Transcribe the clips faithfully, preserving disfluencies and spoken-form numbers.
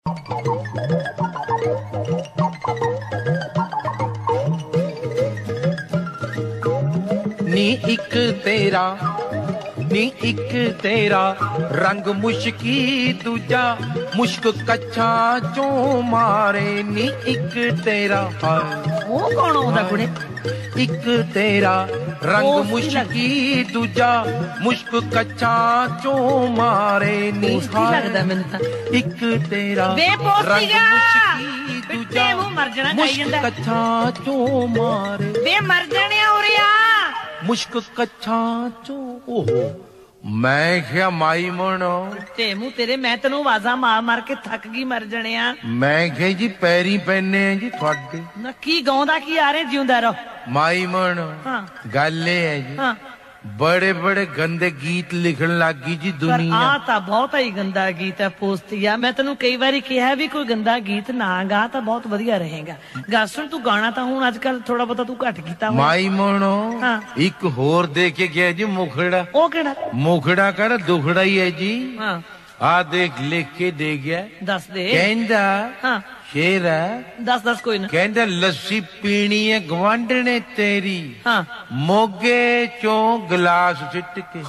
नी इक तेरा नी इक तेरा रंग मुश्की दूजा मुश्क कच्छा चो मारे नी इक तेरा वो कौन होता कुड़े इक तेरा रंग मुश्की दूजा मुश्क कच्छा चो मारे नी लगदा मैनू तां इक तेरा रंग मुश्की दूजा मुश्क कच्छा चो मारे वे मर जाने उरिया मुश्क कच्छा चो ओहो मैं क्या माई मनो ते मुंह तेरे मैं तेनू आवाजा मार मार के थक गई मर जाने मैं क्या जी पैरी पहने हैं जी थोड़े ना की गाउंदा की आ रहे जिउंदा रहो माई मनो हाँ। गल है जी हाँ। बड़े बड़े गंदे गीत लिखन लगी जी दुनिया आ ता बहुत ही गंदा गीत है पोस्तिया मैं तेनू कई बारी कहा भी कोई गंदा गीत ना गा तो बहुत वधिया रहेगा गा सुन तू गाना तो हुण अजकल थोड़ा बहुत तू घट कीता माई मनो हाँ। एक होर दे के गया जी मुखड़ा ओ केड़ा मुखड़ा कर दुखड़ा ही है जी हाँ आ देख लिख के दे गया दस दे कहंदा हाँ शेर है दस दस कोई ना कहंदा लस्सी पीनी है गवांढने तेरी हाँ मोगे चो गिलास सिट के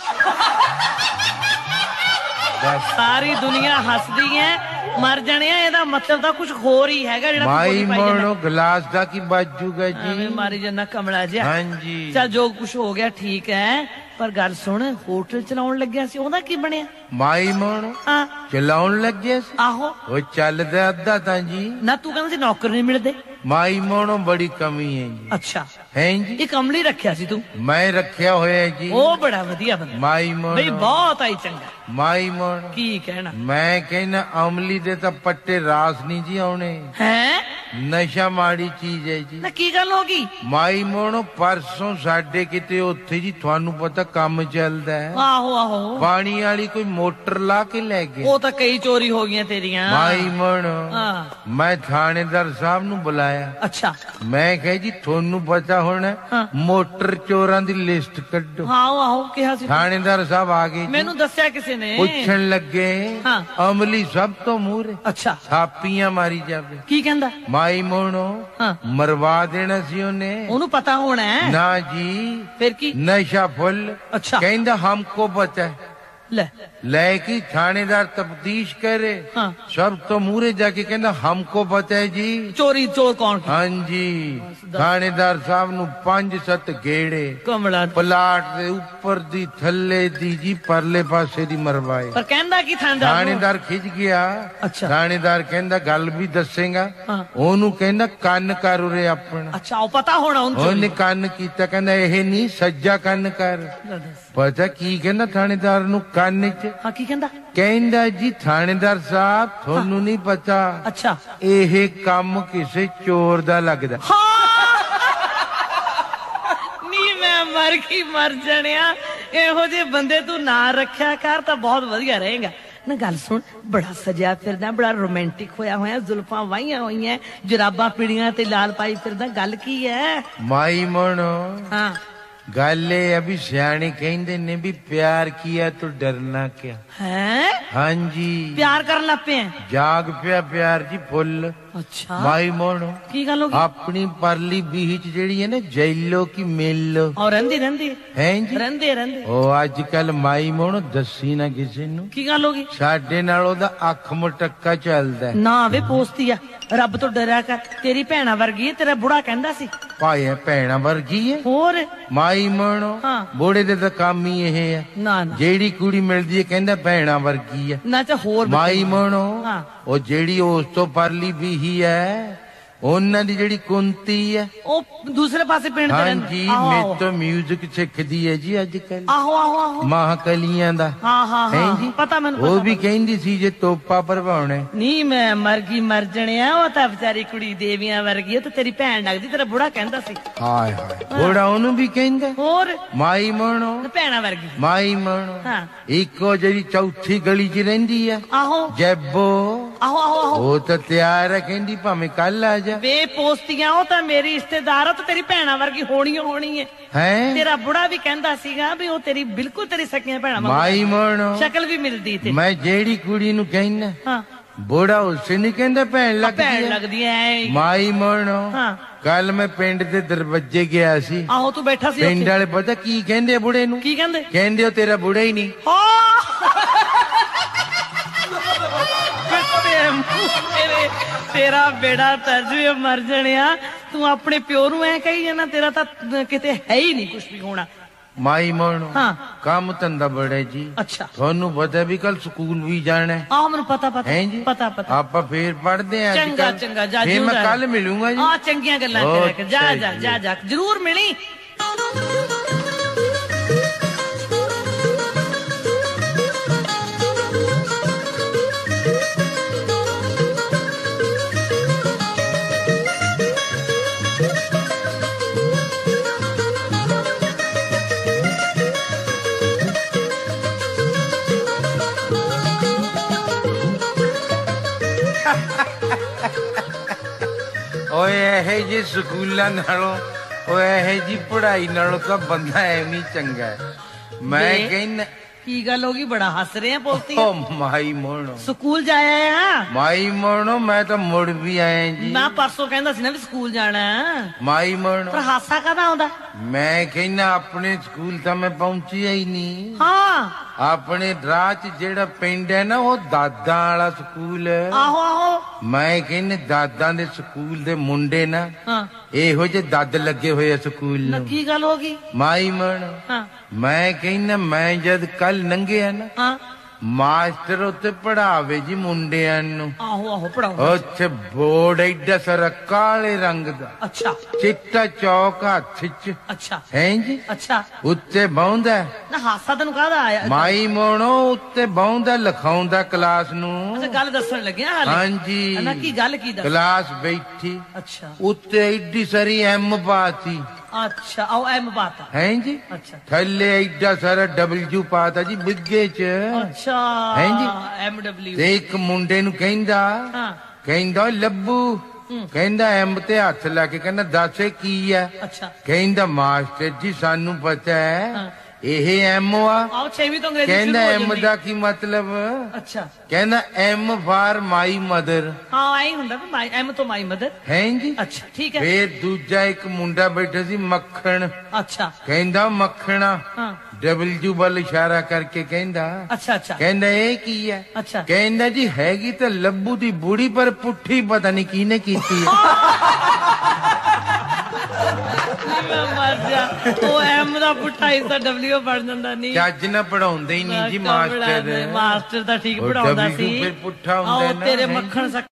सारी दुनिया हसदी है मर जाने एदा मतलब तो कुछ होर ही हैगा जेड़ा माई मोनो गिलास दा की बाजूगा जी मारी जन्ना कमला जी हाँ जी चल जो कुछ हो गया ठीक है पर गल सुन होटल चलाउण लग्या सी ओदा की बनया माई मोनो हाँ चलाउण लग्या सी आहो वो चलदा अद्धा ता जी ना तू कहंदा सी नौकर नहीं मिलदे माई मोनो बड़ी कमी है जी अच्छा है जी ये कमली रखिया सी तू मैं रखिया होया जी ओ बड़ा वधिया बंदा माई मोनो बई बहुत आई चंगा माई मोनो की कहना मैं कहना अमली दे ता पट्टे रास नहीं जी आने हैं नशा माड़ी चीज है जी ना की गल होगी माई मोनो परसों साडे किते उत्थे जी थानू पता काम चलदा है आहो आहो पानी वाली कोई मोटर ला के ले गए वो तो कई चोरी हो गई तेरिया माई मोनो हाँ। मैं थानेदार साहब नू बुलाया अच्छा मैं कह जी थानू पता होना हाँ। मोटर चोरां दी लिस्ट कड्डो आहो आहो कहा सी थानेदार साहब आ गए मैनू दस्या किसी ने पुछन लगे हाँ। अमली सब तो मूरे अच्छा थापियां मारी जावे की कहंदा माई मोनो हाँ। मरवा देना सी ओने ओनू पता होना है ना जी फिर की नशा फुल अच्छा कहंदा हमको पता है ले लेकी थानेदार तफ्तीश करे हाँ। सब तो मूरे जाके कहना हमको पता है जी चोरी चोर कौन की हाँ जी थानेदार साहब नु पांच सत गेड़े कमला प्लाट दे ऊपर दी थल्ले दी जी परले पासे दी मरवाए पर कहंदा की थानेदार थानेदार खिंच गया अच्छा। थानेदार कहंदा गल भी दसेगा हाँ। ओनू कहंदा कंन कर उरे अपना अच्छा वो पता होना उन ओने कंन कीता कहंदा एह नहीं सज्जा कंन कर पता की कहना थानेदार नु कंन च हाँ की कहंदा कहंदा जी थानेदार साहब थानू नहीं पता अच्छा एह काम किसे चोर दा लगदा नी मैं मर की मर जानिया एहो जे बंदे तू ना रखिया कर तो बहुत वधिया रहेगा ना गल सुन बड़ा सजिया फिरदा बड़ा रोमांटिक होया होया जुल्फां वाहियां होईयां जुराबां पीड़ियां ते लाल पाई फिरदा गल की है माई मनो हाँ गल अभी सियाने कहते ने भी प्यार किया तो डरना क्या है हाँ जी प्यार कर लग पे जाग पिया प्यार जी फुल अच्छा माई मोनो की गल होगी अपनी परली बीच जेड़ी है ना जैलो की मेलो और रंदी रंदी है जी रंदे रंदे ओ अजकल माई मोनो दसी ना किसी नु की गल होगी साडे नाल ओदा अख मटक्का चलदा है ना वे पोस्ती आ रब तो डरिया कर तेरी भैणा वर्गी है तेरा बुढ़ा कहंदा सी भाई भैणा वर्गी है होर माई मोनो हाँ। बूढ़े दे तो काम ही ये है ना ना जेड़ी कुड़ी मिलदी है कहंदा भैणा वर्गी है ना च होर माई मोनो हाँ। ओ जेड़ी उस तो परली भी ही है ਉਹਨਾਂ ਦੀ ਜਿਹੜੀ ਕੁੰਤੀ ਹੈ ਉਹ ਦੂਸਰੇ ਪਾਸੇ ਪਿੰਡ ਦੇ ਰਹਿੰਦੇ ਹਾਂਜੀ ਮੈਂ ਤਾਂ 뮤직 ਸਿੱਖਦੀ ਹੈ ਜੀ ਅੱਜ ਕੱਲ ਆਹੋ ਆਹੋ ਆਹੋ ਮਹਾਕਲੀਆਂ ਦਾ ਹਾਂ ਹਾਂ ਹਾਂ ਪਤਾ ਮੈਨੂੰ ਉਹ ਵੀ ਕਹਿੰਦੀ ਸੀ ਜੇ ਤੋਪਾ ਭਰਵਾਉਣਾ ਨਹੀਂ ਮੈਂ ਮਰ ਗਈ ਮਰ ਜਣਿਆ ਉਹ ਤਾਂ ਵਿਚਾਰੀ ਕੁੜੀ ਦੇਵੀਆਂ ਵਰਗੀ ਉਹ ਤਾਂ ਤੇਰੀ ਭੈਣ ਲੱਗਦੀ ਤੇਰਾ ਬੁੜਾ ਕਹਿੰਦਾ ਸੀ ਹਾਏ ਹਾਏ ਬੁੜਾ ਉਹਨੂੰ ਵੀ ਕਹਿੰਦਾ ਹੋਰ ਮਾਈ ਮਣੋ ਭੈਣਾ ਵਰਗੀ ਮਾਈ ਮਣੋ ਹਾਂ ਇੱਕੋ ਜਿਹੜੀ ਚੌਥੀ ਗਲੀ 'ਚ ਰਹਿੰਦੀ ਆ ਆਹੋ ਜੈਬੋ ਆਹੋ ਆਹੋ ਉਹ ਤਾਂ ਤਿਆਰ ਹੈ ਕਹਿੰਦੀ ਭਾਵੇਂ ਕੱਲ ਆ ਜਾ ਵੇ ਪੋਸਤੀਆਂ ਉਹ ਤਾਂ ਮੇਰੀ ਰਿਸ਼ਤੇਦਾਰ ਆ ਤੇ ਤੇਰੀ ਭੈਣਾ ਵਰਗੀ ਹੋਣੀ ਹੋਣੀ ਹੈ ਹੈ ਤੇਰਾ ਬੁੜਾ ਵੀ ਕਹਿੰਦਾ ਸੀਗਾ ਵੀ ਉਹ ਤੇਰੀ ਬਿਲਕੁਲ ਤੇਰੀ ਸਕੀਆਂ ਭੈਣਾ ਮਾਈ ਮਣੋ ਸ਼ਕਲ ਵੀ ਮਿਲਦੀ ਤੇ ਮੈਂ ਜਿਹੜੀ ਕੁੜੀ ਨੂੰ ਕਹਿਣਾ ਹਾਂ ਬੁੜਾ ਉਸੇ ਨਹੀਂ ਕਹਿੰਦਾ ਭੈਣ ਲੱਗਦੀ ਭੈਣ ਹੈ ਲੱਗਦੀ ਐ ਮਾਈ ਮੋਣੋ ਹਾਂ ਕੱਲ ਮੈਂ ਪਿੰਡ ਦੇ ਦਰਵਾਜ਼ੇ ਗਿਆ ਸੀ ਆਹੋ ਤੂੰ ਬੈਠਾ ਸੀ ਪਿੰਡ ਉੱਥੇ ਵਾਲੇ ਪਤਾ ਕੀ ਕਹਿੰਦੇ ਆ ਬੁੜੇ ਨੂੰ ਕੀ ਕਹਿੰਦੇ ਕਹਿੰਦੇ ਉਹ ਤੇਰਾ ਬੁੜਾ ਹੀ ਨਹੀਂ ਤੇਰੇ ਤੇਰਾ ਬੇੜਾ ਤਰਜਵੇ ਮਰ ਜਣਿਆ ਤੂੰ ਆਪਣੇ ਪਿਓ ਨੂੰ ਐ ਕਹੀ ਜਾਣਾ ਤੇਰਾ ਤਾਂ ਕਿਤੇ ਹੈ ਹੀ ਨਹੀਂ ਕੁਝ ਵੀ ਹੋਣਾ ਮਾਈ ਮੋਣੋ ਹਾਂ ਕੰਮ ਧੰਦਾ ਬੜਾ ਜੀ ਅੱਛਾ ਤੁਹਾਨੂੰ ਪਤਾ ਵੀ ਕੱਲ ਸਕੂਲ ਵੀ ਜਾਣਾ ਹੈ ਆਹ ਮੈਨੂੰ ਪਤਾ ਪਤਾ ਹੈ ਜੀ ਪਤਾ ਪਤਾ ਆਪਾਂ ਫੇਰ ਪੜਦੇ ਆਂ ਚੰਗਾ ਚੰਗਾ ਜਾ ਫੇਰ ਮੈਂ ਕੱਲ ਮਿਲੂੰਗਾ ਜੀ ਆ ਚੰਗੀਆਂ ਗੱਲਾਂ ਕਰਿਆ ਕਰ ਜਾ ਜਾ ਜਾ ਜਾ ਜ਼ਰੂਰ ਮਿਲੀ ਓਏ ਇਹ ਜੀ ਸਕੂਲਾਂ ਨਾਲੋਂ ਓਏ ਇਹ ਜੀ ਪੜ੍ਹਾਈ ਨਾਲੋਂ ਤਾਂ ਬੰਦਾ ਐਵੇਂ ਚੰਗਾ ਹੈ ਮੈਂ ਕਹਿੰਦਾ ਕੀ ਗੱਲ ਹੋ ਗਈ ਬੜਾ ਹੱਸ ਰਹੇ ਆ ਪੋਤੀ ਓ ਮਾਈ ਮੋਣੋ ਸਕੂਲ ਜਾਇਆ ਆ ਮਾਈ ਮੋਣੋ ਮੈਂ ਤਾਂ ਮੁੜ ਵੀ ਆਇਆ ਜੀ ਮੈਂ ਪਰਸੋਂ ਕਹਿੰਦਾ ਸੀ ਨਾ ਵੀ ਸਕੂਲ ਜਾਣਾ ਮਾਈ ਮੋਣੋ ਪਰ ਹਾਸਾ ਕਾਹਦਾ ਆਉਂਦਾ ਮੈਂ ਕਹਿੰਦਾ ਆਪਣੇ ਸਕੂਲ ਤਾਂ ਮੈਂ ਪਹੁੰਚਿਆ ਹੀ ਨਹੀਂ ਹਾਂ ਆਪਣੇ ਰਾਹ 'ਚ ਜਿਹੜਾ ਪਿੰਡ ਹੈ ਨਾ ਉਹ ਦਾਦਾ ਵਾਲਾ ਸਕੂਲ ਹੈ ਆਹੋ ਆਹੋ ਮੈਂ ਕਹਿੰਦਾ ਦਾਦਾ ਦੇ ਸਕੂਲ ਦੇ ਮੁੰਡੇ ਨਾ ਹਾਂ ਇਹੋ ਜਿਹੇ ਦੱਦ ਲੱਗੇ ਹੋਏ ਆ ਸਕੂਲ ਨਾ ਨੂੰ ਕੀ ਗੱਲ ਹੋ ਗਈ ਮਾਈ ਮਣ ਹਾਂ ਮੈਂ ਕਹਿੰਦਾ ਮੈਂ ਜਦ ਕੱਲ ਲੰਘਿਆ ਨਾ ਹਾਂ ਮਾਸਟਰ ਉੱਤੇ ਪੜਾਵੇ ਜੀ ਮੁੰਡਿਆਂ ਨੂੰ ਆਹੋ ਆਹੋ ਪੜਾਓ ਉੱਥੇ ਬੋਰਡ ਐਡਾ ਸਾਰਾ ਕਾਲੇ ਰੰਗ ਦਾ ਅੱਛਾ ਚਿੱਟਾ ਚੌਕ ਹੱਥ 'ਚ ਅੱਛਾ ਹੈ ਜੀ ਅੱਛਾ ਉੱਤੇ ਬੌਂਦਾ ਨਾ ਹਾਸਾ ਤੈਨੂੰ ਕਾਹਦਾ ਆਇਆ ਮਾਈ ਮੋਣੋ ਉੱਤੇ ਬੌਂਦਾ ਲਿਖਾਉਂਦਾ ਕਲਾਸ ਨੂੰ ਅੱਛਾ ਗੱਲ ਦੱਸਣ ਲੱਗਿਆ ਹਾਲੇ ਹਾਂਜੀ ਨਾ ਕੀ ਗੱਲ ਕੀ ਦੱਸ ਕਲਾਸ ਬੈਠੀ ਅੱਛਾ ਉੱਤੇ ਐਡੀ ਸਾਰੀ ਐਮ ਪਾਤੀ ਅੱਛਾ ਆਓ ਐਮ ਬਾਤ ਹੈ ਜੀ ਅੱਛਾ ਥੱਲੇ ਐਡਾ ਸਾਰਾ ਡਬਲਯੂ ਪਾਤਾ ਜੀ ਬਿੱਗੇ 'ਚ ਅੱਛਾ ਹੈਂ ਜੀ? ਐਮ ਡਬਲਯੂ ਤੇ ਇੱਕ ਮੁੰਡੇ ਨੂੰ ਕਹਿੰਦਾ ਹਾਂ ਕਹਿੰਦਾ ਲੱਭੂ ਕਹਿੰਦਾ ਐਮ ਤੇ ਹੱਥ ਲਾ ਕੇ ਕਹਿੰਦਾ ਦੱਸ ਇਹ ਕੀ ਆ ਅੱਛਾ ਕਹਿੰਦਾ ਮਾਸਟਰ ਜੀ ਸਾਨੂੰ ਪਤਾ ਹੈ ਹਾਂ। ਇਹ ਐਮ ਆ ਆਓ ਛੇਵੀਂ ਤੋਂ ਅੰਗਰੇਜ਼ੀ ਕਹਿੰਦਾ ਸ਼ੁਰੂ ਹੋ ਐਮ ਜਾਂਦੀ ਦਾ ਕੀ ਮਤਲਬ ਅੱਛਾ ਕਹਿੰਦਾ ਐਮ ਫਾਰ ਮਾਈ ਮਦਰ ਹਾਂ ਆਈ ਹੁੰਦਾ ਵੀ ਮਾਈ ਐਮ ਤੋਂ ਮਾਈ ਮਦਰ ਹੈ ਜੀ ਅੱਛਾ ਠੀਕ ਹੈ ਫੇਰ ਦੂਜਾ ਇੱਕ ਮੁੰਡਾ ਬੈਠਾ ਸੀ ਮੱਖਣ ਅੱਛਾ ਕਹਿੰਦਾ ਮੱਖਣਾ ਹਾਂ ਡਬਲਯੂ ਵੱਲ ਇਸ਼ਾਰਾ ਕਰਕੇ ਕਹਿੰਦਾ ਅੱਛਾ ਅੱਛਾ ਕਹਿੰਦਾ ਇਹ ਕੀ ਹੈ ਅੱਛਾ ਕਹਿੰਦਾ ਜੀ ਹੈਗੀ ਤਾਂ ਲੱਭੂ ਦੀ ਬੁੜੀ ਪਰ ਪੁੱਠੀ ਪਤਾ ਨਹੀਂ ਕਿਹਨੇ ਕੀਤੀ ਹੈ ਮੈਂ ਮਰ ਜਾ ਉਹ ਐਮ ਦਾ ਪੁੱਠਾ ਹਿੱਸਾ ਡਬਲਯੂ ਬਣ ਜਾਂਦਾ ਨਹੀਂ ਚੱਜ ਨਾ ਪੜਾਉਂਦੇ ਹੀ ਨਹੀਂ ਜੀ ਮਾਸਟਰ ਮਾਸਟਰ ਤਾਂ ਠੀਕ ਉਹ ਪੜਾਉਂਦਾ W ਸੀ ਫਿਰ ਪੁੱਠਾ ਹੁੰਦਾ ਆਓ ਨਾ, ਤੇਰੇ ਹੈਂ ਜੀ? ਮੱਖਣ